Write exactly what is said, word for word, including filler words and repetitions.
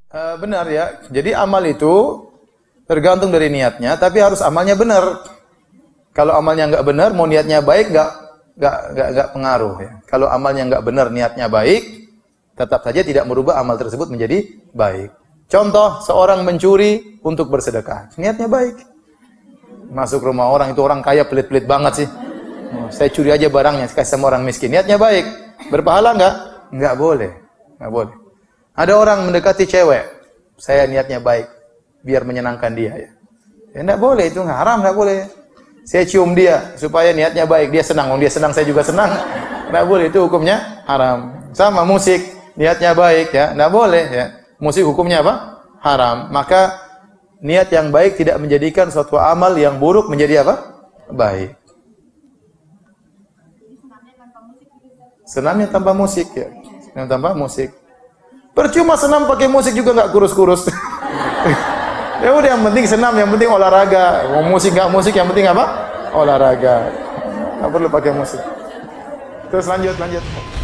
Uh, benar ya. Jadi amal itu tergantung dari niatnya, tapi harus amalnya benar. Kalau amalnya nggak benar, mau niatnya baik nggak nggak nggak nggak pengaruh ya. Kalau amalnya nggak benar, niatnya baik, tetap saja tidak merubah amal tersebut menjadi baik. Contoh, seorang mencuri untuk bersedekah, niatnya baik. Masuk rumah orang, itu orang kaya pelit-pelit banget sih. Oh, saya curi aja barangnya, kasih sama orang miskin. Niatnya baik, berpahala nggak? Nggak boleh, nggak boleh. Ada orang mendekati cewek, saya niatnya baik, biar menyenangkan dia ya. Ya nggak boleh, itu nggak haram, nggak boleh. Saya cium dia supaya niatnya baik, dia senang, dia senang saya juga senang. Nggak boleh, itu hukumnya haram. Sama musik, niatnya baik ya, nggak boleh ya. Musik hukumnya apa? Haram. Maka niat yang baik tidak menjadikan suatu amal yang buruk menjadi apa? Baik. Senamnya tanpa musik ya, senam tanpa musik. Percuma senam pakai musik juga nggak kurus-kurus. Ya udah, yang penting senam, yang penting olahraga. Mau musik nggak musik, yang penting apa? Olahraga. Nggak perlu pakai musik. Terus lanjut, lanjut.